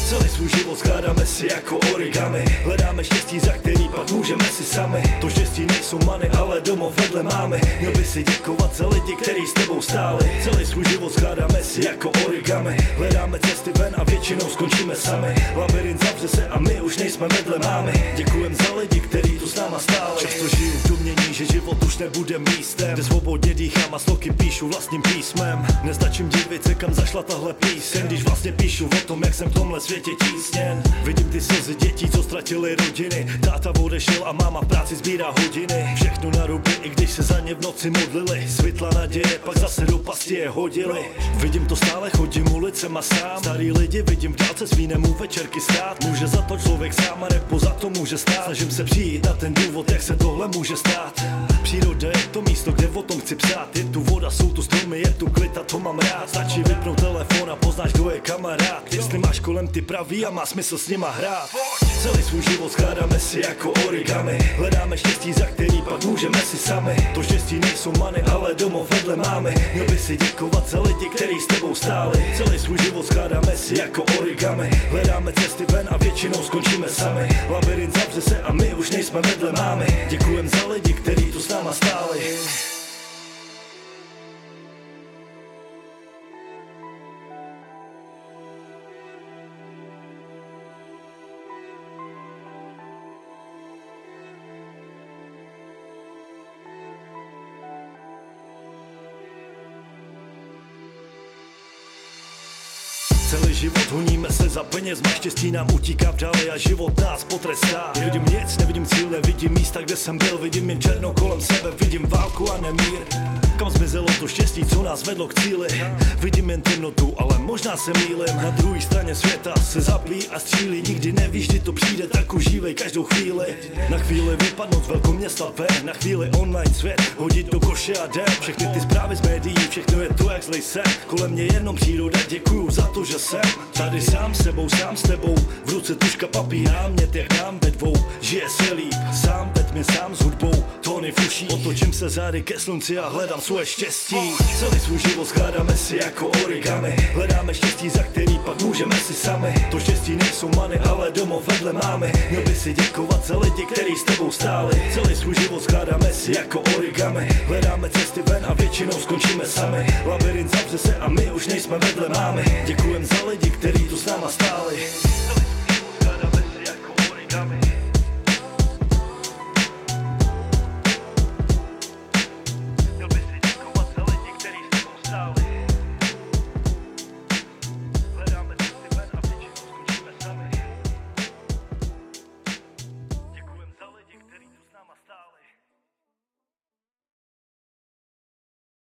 Celý svůj život skládáme si jako origami. Hledáme štěstí, za který pak můžeme si sami. To štěstí nejsou many, ale domov vedle máme. Měl by si děkovat za lidi, který s tebou stáli. Celý svůj život skládáme si jako origami. Hledáme cesty ven a většinou skončíme sami. Labirint zavře se a my už nejsme vedle máme. Děkujem za lidi, který tu s náma stáli. Často žiju v domění, že život už nebude místem, kde svobodně dýchám a sloky píšu vlastním písmem. Nestačím divit se, kam zašla tahle píseň, když vlastně píšu o tom, jak jsem v tomhle světě tísněn. Vidím ty slzy dětí, co ztratili rodiny. Táta odešel a máma v práci sbírá hodiny. Všechno na ruby, i když se za ně v noci modlili. Světla naděje, pak zase do pasti je hodili. Vidím to stále, chodím ulicema sám. Starý lidi vidím v dálce, s vínem u večerky stát. Může za to člověk sám a nebo za to může stát. Snažím se přijít na ten důvod, jak se tohle může stát. Příroda je to místo, kde o tom chci psát. Je tu voda, jsou tu stromy, je tu klid a to mám rád. Stačí vypnout telefon a poznáš, kdo je kamarád. Jestli máš kolem ty pravý a má smysl s nima hrát. Celý svůj život skládáme si jako origami. Hledáme štěstí, za který pak můžeme si sami. To štěstí nejsou many, ale domov vedle máme. Měl by si děkovat za lidi, který s tebou stáli. Celý svůj život skládáme si jako origami. Hledáme cesty ven a většinou skončíme sami. Labirint zavře se a my už nejsme vedle máme. Děkujem za lidi, který tu s náma stáli. Celý život honíme se za penězma, štěstí nám utíká vdali a život nás potrestá. Nevidím nic, nevidím cíl, nevidím místa, kde jsem byl, vidím jen černo kolem sebe, vidím válku a nemír. Kam zmizelo to štěstí, co nás vedlo k cíli? Vidím jen temnotu, ale možná se mýlim. Na druhé straně světa se zapí a střílí. Nikdy nevíš, kdy to přijde, tak užívej každou chvíli. Na chvíli vypadnout z velkoměsta ven, na chvíli online svět hodit do koše a jdem. Všechny ty zprávy z médií, všechno je to jak zlej sen. Kolem mě jenom příroda, děkuju za to, že jsem tady sám s tebou. V ruce tužka papír, námět jak nám ve dvou. Žije se líp, sám ve tmě, sám s hudbou. Tóny fuší, otočím se zády ke slunci a hledám svoje štěstí. Celý svůj život skládáme si jako origami. Hledáme štěstí, za který pak můžeme si sami. To štěstí nejsou many, ale domov vedle máme. Měl by si děkovat za lidi, který s tebou stáli. Celý svůj život skládáme si jako origami. Hledáme cesty ven a většinou skončíme sami. Labirint zavře se a my už nejsme vedle máme. Děkujem za lidi, který tu s náma stáli. Celý svůj život skládáme si jako origami.